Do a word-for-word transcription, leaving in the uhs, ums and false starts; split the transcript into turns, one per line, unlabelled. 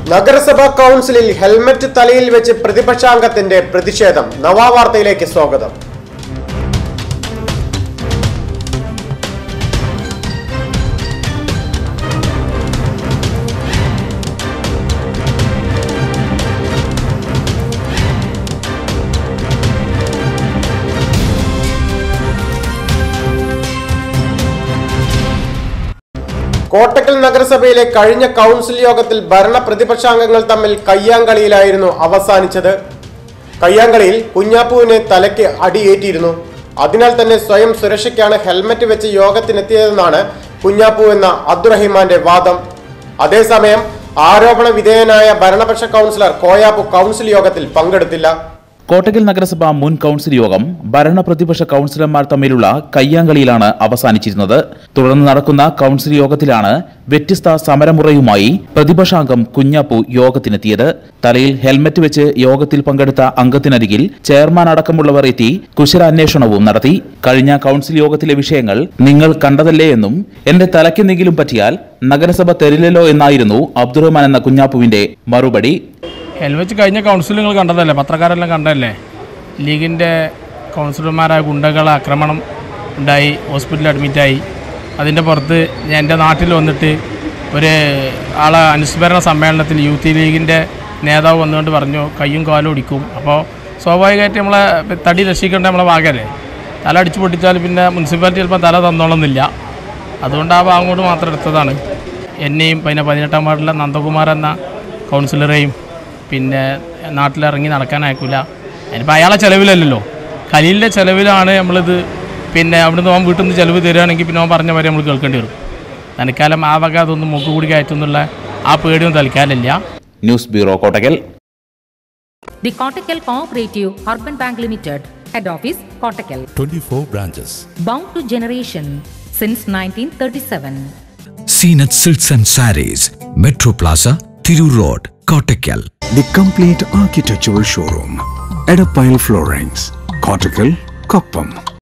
നഗരസഭാ കൗൺസിലിൽ ഹെൽമറ്റ് തലയിൽ വെച്ച് പ്രതിപക്ഷാംഗത്തിന്റെ പ്രതിഷേധം. നവാവാർത്തയിലേക്ക് സ്വാഗതം. കോട്ടക്കൽ നഗരസഭയിലെ കഴിഞ്ഞ കൗൺസിൽ യോഗത്തിൽ ഭരണ പ്രതിപക്ഷാംഗങ്ങൾ തമ്മിൽ കയ്യാങ്കളിയിലായിരുന്നു അവസാനിച്ചത്. കയ്യാങ്കളിയിൽ കുഞ്ഞാപ്പുവിനെ തലയ്ക്ക് അടിയേറ്റിയിരുന്നു. അതിനാൽ തന്നെ സ്വയം സുരക്ഷയ്ക്കാണ് ഹെൽമറ്റ് വെച്ച് യോഗത്തിനെത്തിയതെന്നാണ് കുഞ്ഞാപ്പു എന്ന അബ്ദുറഹിമാന്റെ വാദം. അതേസമയം ആരോപണ വിധേയനായ ഭരണപക്ഷ കൗൺസിലർ കോയാപ്പു കൗൺസിൽ യോഗത്തിൽ പങ്കെടുത്തില്ല.
കോട്ടക്കൽ നഗരസഭ മുൻ കൗൺസിൽ യോഗം ഭരണ പ്രതിപക്ഷ കൗൺസിലർമാർ തമ്മിലുള്ള കയ്യാങ്കളിയിലാണ് അവസാനിച്ചിരുന്നത്. തുടർന്ന് നടക്കുന്ന കൗൺസിൽ യോഗത്തിലാണ് വ്യത്യസ്ത സമരമുറയുമായി പ്രതിപക്ഷാംഗം കുഞ്ഞാപ്പു യോഗത്തിനെത്തിയത്. തലയിൽ ഹെൽമറ്റ് വെച്ച് യോഗത്തിൽ പങ്കെടുത്ത അംഗത്തിനരികിൽ ചെയർമാൻ അടക്കമുള്ളവർ എത്തി കുശലാന്വേഷണവും നടത്തി. കഴിഞ്ഞ കൗൺസിൽ യോഗത്തിലെ വിഷയങ്ങൾ നിങ്ങൾ കണ്ടതല്ലേ എന്നും എന്റെ തലയ്ക്കെന്തെങ്കിലും പറ്റിയാൽ നഗരസഭ തരില്ലല്ലോ എന്നായിരുന്നു അബ്ദുറഹ്മാൻ എന്ന കുഞ്ഞാപ്പുവിന്റെ മറുപടി.
ഹെൽമറ്റ് കഴിഞ്ഞ കൗൺസിൽ നിങ്ങൾ കണ്ടതല്ലേ, പത്രക്കാരെല്ലാം കണ്ടതല്ലേ. ലീഗിൻ്റെ കൗൺസിലർമാരായ ഗുണ്ടകളെ ആക്രമണം ഉണ്ടായി, ഹോസ്പിറ്റലിൽ അഡ്മിറ്റായി. അതിൻ്റെ പുറത്ത് ഞാൻ എൻ്റെ നാട്ടിൽ വന്നിട്ട് ഒരു ആളെ അനുസ്മരണ സമ്മേളനത്തിൽ യൂത്ത് ലീഗിൻ്റെ നേതാവ് വന്നുകൊണ്ട് പറഞ്ഞു കയ്യും കാലും ഒടിക്കും. അപ്പോൾ സ്വാഭാവികമായിട്ട് നമ്മളെ തടി രക്ഷിക്കേണ്ട നമ്മളെ ഭാഗമല്ലേ. തല അടിച്ചു പൊട്ടിച്ചാൽ പിന്നെ മുനിസിപ്പാലിറ്റി ചിലപ്പോൾ തല തന്നോളന്നില്ല. അതുകൊണ്ട് ആ ഭാഗം കൊണ്ട് മാത്രം എടുത്തതാണ്. എന്നെയും പിന്നെ പതിനെട്ടാം വാർഡിലെ നന്ദകുമാർ എന്ന കൗൺസിലറെയും പിന്നെ നാട്ടിലിറങ്ങി നടക്കാൻ അയക്കില്ല. അതിനിപ്പോൾ അയാളെ ചിലവിലല്ലല്ലോ, ഖലീലിൻ്റെ ചിലവിലാണ് നമ്മളിത്. പിന്നെ അവിടുന്ന് അവൻ വീട്ടിൽ നിന്ന് ചിലവ് തരികയാണെങ്കിൽ പിന്നെ അവൻ പറഞ്ഞ വരെ നമ്മൾ കേൾക്കേണ്ടി വരും. തൽക്കാലം ആ വക അതൊന്നും മുക്ക് കൂടി കയറ്റുന്നുള്ള ആ പേടിയൊന്നും തൽക്കാലമില്ല.
News bureau, Kottakkal.
The Kottakkal Cooperative Urban Bank Limited, Head Office, Kottakkal.
twenty-four branches.
Bound to generation since nineteen thirty-seven.
Seenat Silks and Sarees, Metro Plaza, Thiru Road, Kottakkal.
The complete architectural showroom, Edapile Floorings, Kottakkal, Koppam.